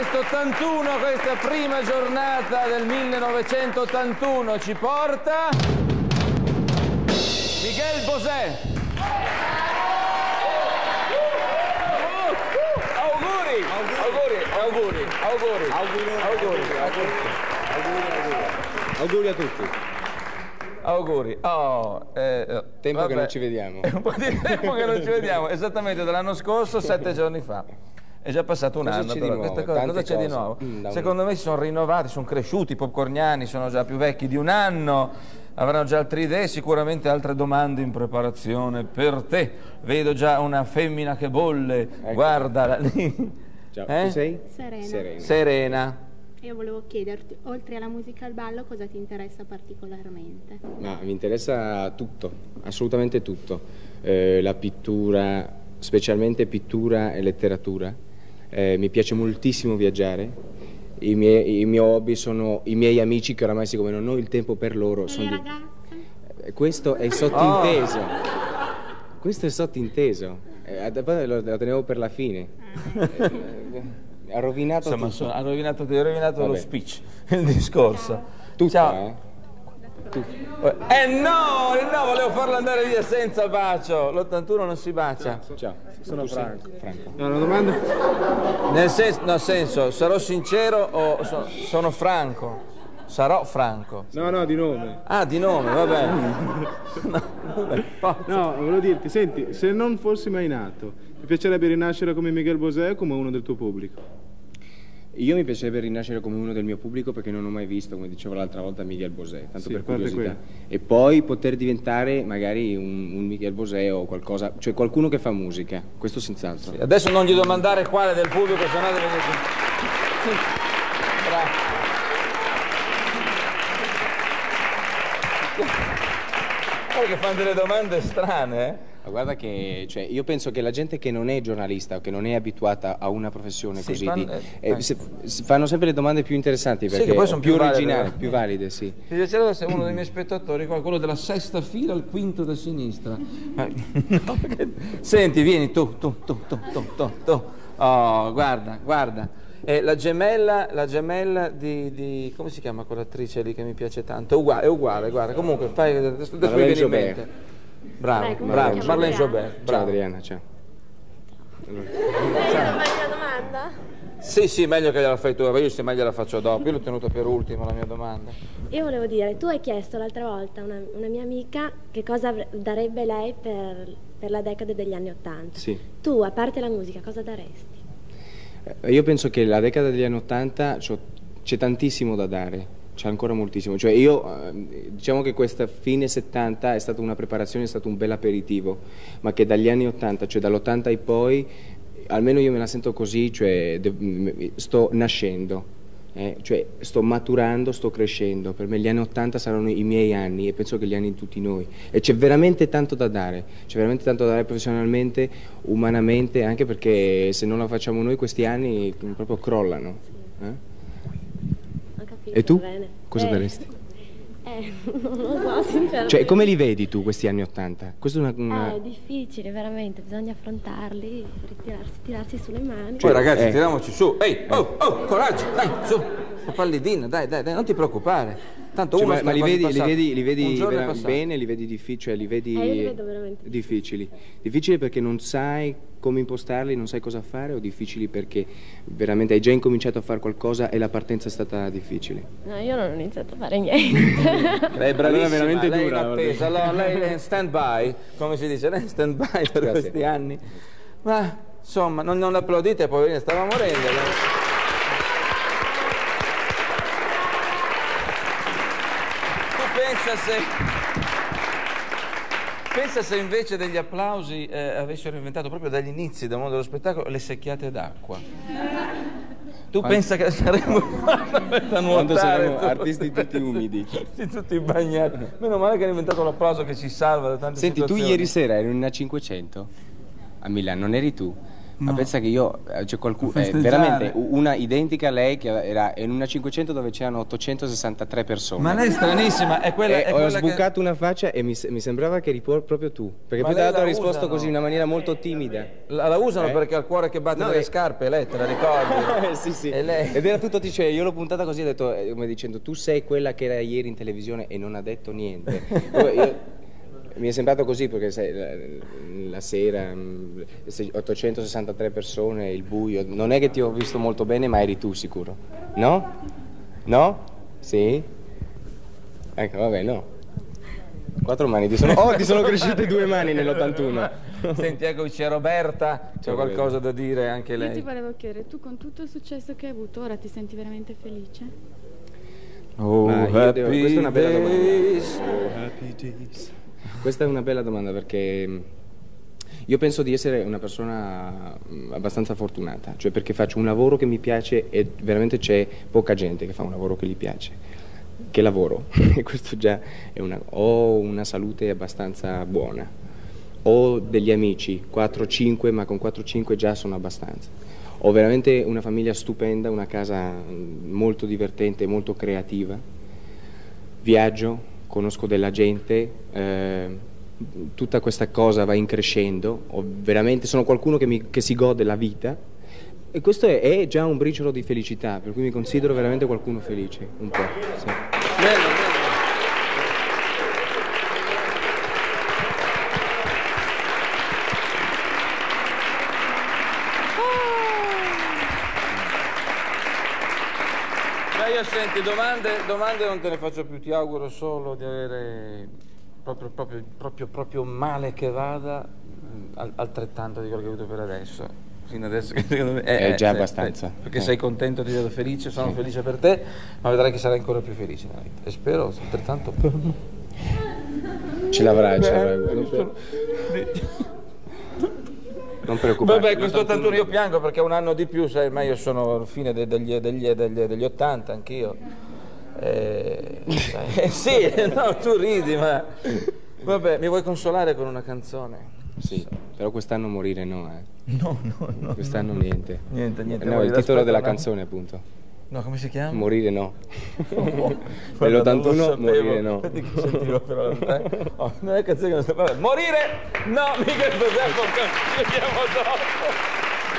1981, questa prima giornata del 1981 ci porta Miguel Bosé. Auguri a tutti. Auguri. Tempo che non ci vediamo. È un po' di tempo che non ci vediamo, esattamente dall'anno scorso, 7 giorni fa. È già passato un anno, però cosa c'è di nuovo? Secondo me si sono rinnovati, sono cresciuti, i popcorniani sono già più vecchi di un anno, avranno già altre idee, sicuramente altre domande in preparazione per te. Vedo già una femmina che bolle, ecco. Guardala lì. Ciao, tu sei? Serena. Io volevo chiederti, oltre alla musica e al ballo, cosa ti interessa particolarmente? Ma mi interessa tutto, assolutamente tutto. La pittura, specialmente pittura e letteratura. Mi piace moltissimo viaggiare. I miei hobby sono i miei amici, che oramai, siccome non ho il tempo per loro, e sono le ragazze? Questo è sottinteso. Questo è sottinteso. Lo tenevo per la fine. Ha rovinato tutto. Ha rovinato lo speech, il discorso. Tutto, ciao. No, volevo farlo andare via senza bacio. L'81 non si bacia. Ciao, sono Franco. No, una domanda? Nel senso, sarò sincero o sono Franco? Sarò Franco. No, di nome. Ah, di nome, vabbè. No, volevo dirti, senti, se non fossi mai nato, ti piacerebbe rinascere come Miguel Bosé o come uno del tuo pubblico? Io mi piacerebbe rinascere come uno del mio pubblico, perché non ho mai visto, come dicevo l'altra volta, Miguel Bosé, tanto per curiosità. E poi poter diventare magari un Miguel Bosé o qualcosa, cioè qualcuno che fa musica, questo senz'altro. Sì, adesso non gli domandare quale del pubblico, se no deve venire. Bravo. Che fanno delle domande strane, eh? Ma guarda che, cioè, io penso che la gente che non è giornalista o che non è abituata a una professione così fanno sempre le domande più interessanti, perché che poi sono più valide, originali, più valide, sì. Mi piacerebbe se uno dei miei spettatori, quello della sesta fila al quinto da sinistra. No, perché... Senti, vieni tu. Oh, guarda. La gemella di come si chiama quell'attrice lì che mi piace tanto? È uguale, guarda. Comunque, adesso mi viene in mente. Bravo, Marlene Jobert. Ciao Adriana, ciao. Una domanda? Sì, meglio che gliela fai tu, io se meglio la faccio dopo. Io l'ho tenuta per ultimo la mia domanda. Io volevo dire, tu hai chiesto l'altra volta a una mia amica che cosa darebbe lei per la decade degli anni '80. Sì. Tu, a parte la musica, cosa daresti? Io penso che la decada degli anni '80 c'è tantissimo da dare, c'è ancora moltissimo. Cioè diciamo che questa fine '70 è stata una preparazione, è stato un bel aperitivo, ma che dagli anni '80, cioè dall'80 in poi, almeno io me la sento così, cioè sto nascendo. Cioè sto maturando, sto crescendo. Per me gli anni '80 saranno i miei anni, e penso che gli anni di tutti noi, e c'è veramente tanto da dare, professionalmente, umanamente, anche perché se non la facciamo noi questi anni proprio crollano. Ho capito, e tu? Bene. Cosa daresti? Non lo so, sinceramente. Cioè, come li vedi tu questi anni '80? Questo è È difficile, veramente, bisogna affrontarli, tirarsi sulle mani. Poi ragazzi, tiriamoci su. Ehi, coraggio, dai, su. La pallidina, dai, non ti preoccupare. Tanto cioè, uno ma li vedi bene, bene, li vedi difficili, cioè li vedi io li vedo veramente difficili. Difficili perché non sai come impostarli, non sai cosa fare, o difficili perché veramente hai già incominciato a fare qualcosa e la partenza è stata difficile? No, io non ho iniziato a fare niente. Lei è bravissima, veramente lei dura. è appesa, allora, lei è in stand by, come si dice, lei è in stand by per questi anni. Ma insomma, non applaudite, poverina, stava morendo. Pensa se invece degli applausi avessero inventato proprio dagli inizi del mondo dello spettacolo le secchiate d'acqua. Tu pensa che saremmo a nuotare? Quando saremo artisti tutti umidi. Tutti bagnati. Meno male che hanno inventato l'applauso che ci salva da tante Senti, situazioni. tu ieri sera eri in una 500 a Milano, non eri tu? Ma pensa che io, c'è qualcuno, veramente una identica a lei che era in una 500 dove c'erano 863 persone. Ma lei è stranissima, è quella, ho sbucato una faccia e mi sembrava che eri proprio tu, perché poi tra l'altro ha risposto così in una maniera molto timida. La usano perché ha il cuore che batte nelle scarpe, lei te la ricordi? Sì. E lei? Ed era tutto, cioè, io l'ho puntata così e ho detto, come dicendo, tu sei quella che era ieri in televisione e non ha detto niente. Mi è sembrato così perché sai, la sera 863 persone, il buio, non è che ti ho visto molto bene, ma eri tu sicuro? No? No? Sì? Ecco, vabbè, no. 4 mani, ti sono cresciute 2 mani nell'81. Senti, ecco, c'è Roberta, c'è qualcosa da dire anche lei. Io ti volevo chiedere, tu con tutto il successo che hai avuto, ora ti senti veramente felice? Questa è una bella domanda. Questa è una bella domanda perché io penso di essere una persona abbastanza fortunata, cioè perché faccio un lavoro che mi piace e veramente c'è poca gente che fa un lavoro che gli piace, che lavoro, e questo già è ho una salute abbastanza buona, ho degli amici, 4-5, ma con 4-5 già sono abbastanza, ho veramente una famiglia stupenda, una casa molto divertente, molto creativa, viaggio, conosco della gente, tutta questa cosa va increscendo, veramente sono qualcuno che si gode la vita e questo è già un briciolo di felicità, per cui mi considero veramente qualcuno felice, un po'. Sì. Bello. Io senti, domande non te ne faccio più, ti auguro solo di avere proprio male che vada altrettanto di quello che hai avuto per adesso, fino adesso che secondo me è già abbastanza, perché sei contento, ti vedo felice, sono felice per te, ma vedrai che sarai ancora più felice nella vita e spero altrettanto per me. Ce l'avrà. Non preoccuparti. Vabbè, questo 81 io piango perché un anno di più, sai, ma io sono alla fine degli 80 anch'io. Sì, no, tu ridi, ma vabbè, mi vuoi consolare con una canzone? Sì, però quest'anno morire no, No. Quest'anno niente. Niente. No, il titolo della canzone, appunto. No, come si chiama? Morire no. Nell'81 morire no. Aspetta che sentivo però. Non è canzone che non sapevo. Morire no, mica Giuseppe, ci vediamo dopo.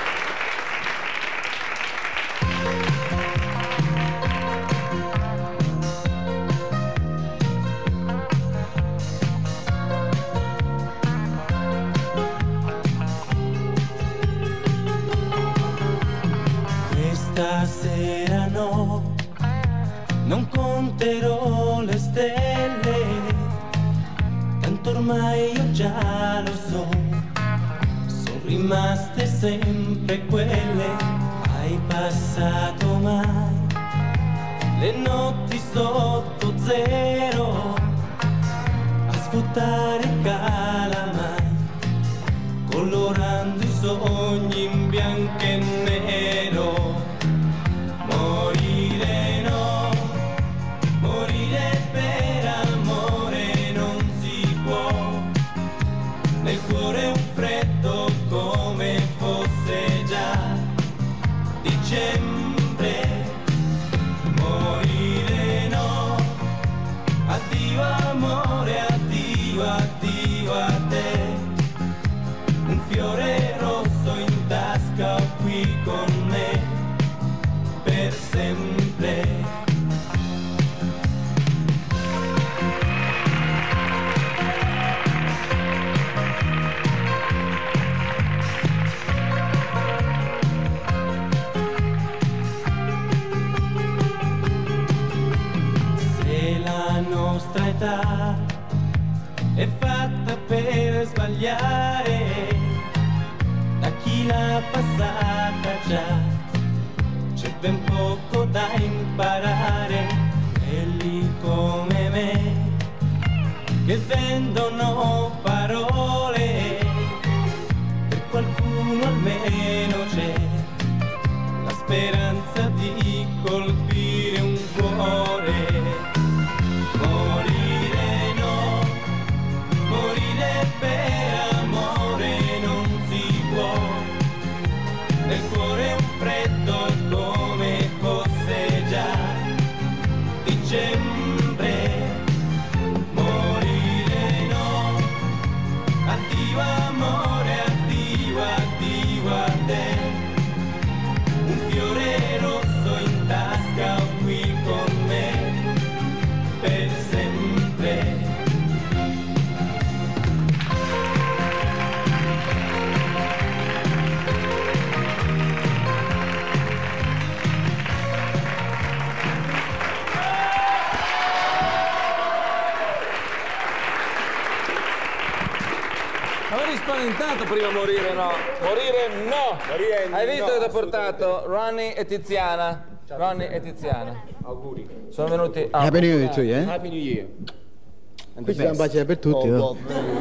Stasera no, non conterò le stelle, tanto ormai io già lo so, sono rimaste sempre quelle, hai passato mai le notti sotto zero, a svuotare calamai, colorando i sogni in bianco e nero. Morire no, morire per amore non si può, nel cuore un freddo come fosse già dicembre. Morire no, addio amore, addio, addio a te, un fiore rosso in tasca qui con me per sempre. Se la nostra età è fatta per sbagliare, da chi l'ha passata già c'è ben poco da imparare, quelli come me che vendono parole, per qualcuno almeno c'è la speranza di colpire un cuore. Morire no, morire per amore non si può, commentato prima morire no. Morire no. Hai visto che ti ho portato Ronnie e Tiziana? Ronnie e Tiziana. Auguri. Sono venuti. Happy New Year to you, eh? Happy New Year. Qui ci siamo baciati per tutti. Oh,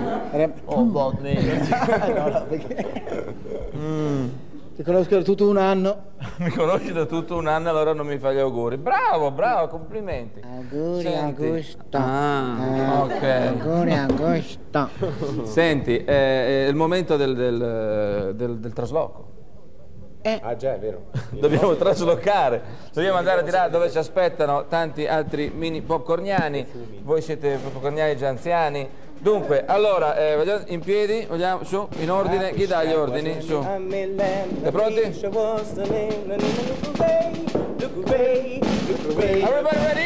Ti conosco da tutto un anno. Mi conosci da tutto un anno, allora non mi fai gli auguri. Bravo, complimenti. Auguri, Senti. Augusto. Ok. Auguri, Augusto. Senti, è il momento del trasloco. Ah già, è vero. Dobbiamo traslocare, dobbiamo andare a di là dove ci aspettano tanti altri mini popcorniani. Voi siete popcorniani già anziani. Dunque, allora, vogliamo in piedi, vogliamo su, in ordine, chi dà gli ordini? Su. Siete pronti? Everybody ready?